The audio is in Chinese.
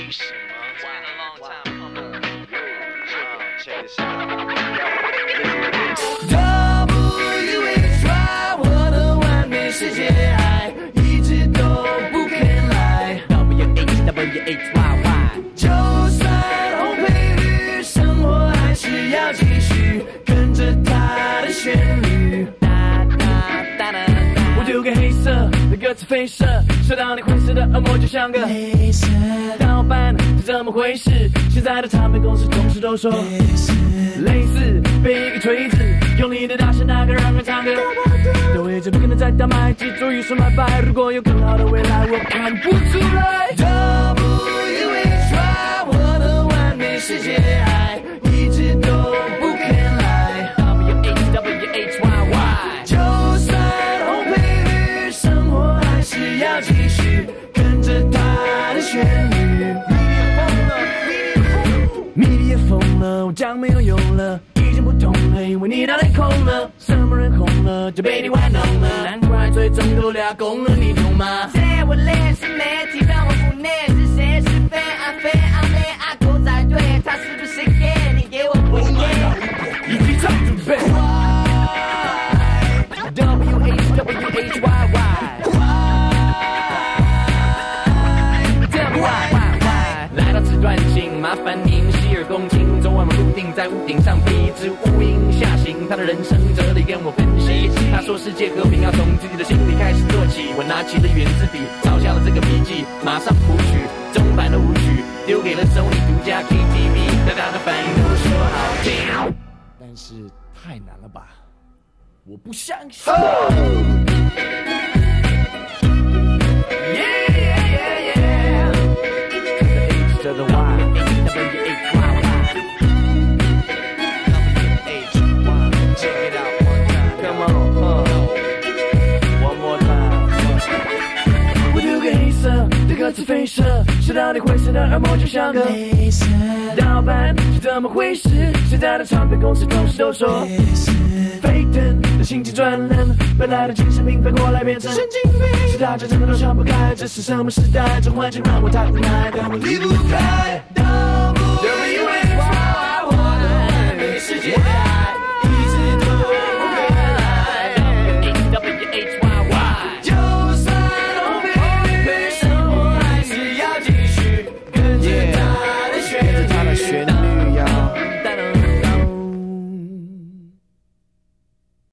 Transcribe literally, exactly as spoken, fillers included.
什么 ？Check this out。W H Y 我的完美世界爱一直都不肯来。W H W H Y Y。就算红配绿，生活还是要继续跟着它的旋律。哒哒哒哒哒。我丢个黑色的歌词飞射，射到你灰色的恶魔就像个黑色盗版，是怎么回事？现在的唱片公司同事都说类似被一个锤子用力的打声，那个让人唱歌都一直不可能再大卖，记住一声拜拜。如果有更好的未来，我看不出来。W H Y 我的完美世界爱一直都不肯来。W H W H Y Y。就算红配绿，生活还是要继续跟着它的旋律。迷离也疯了，我讲没有用了，已经不同了，因为你脑袋空了。什么人红了就被你玩弄了，难怪最终都俩公了，你懂吗？ 在我练是媒体让我不内，是谁是非啊非啊妹啊狗仔队，他是不是 gay？ 你给我回应。 一起唱准备。W H W H Y Y。Tell me why why why？ 来到此段请麻烦您洗耳恭听，昨晚我固定在屋顶上飞一只乌鹰下行，他的人生哲理跟我分析。他说世界和平要从自己的心里开始做起。我拿起了圆珠笔，抄下了这个笔记，马上谱曲中版的舞曲，丢给了Sony独家 K T V， 大家的反应都说好听，但是太难了吧？我不相信。Oh! Yeah, yeah, yeah, yeah. To the H to the Y, W H Y Y. W H Y, check it out one time. Come on, huh? One more time. 我丢个黑色的歌词飞射，射到你灰色的耳膜就像个黑色盗版，是怎么回事？现在的唱片公司同事都说沸腾的心机转人，本来的精神病反过来变成神经病，是大家真的都想不开，这是什么时代？这环境让我太无奈，但我离不开。W H Y 我的完美世界。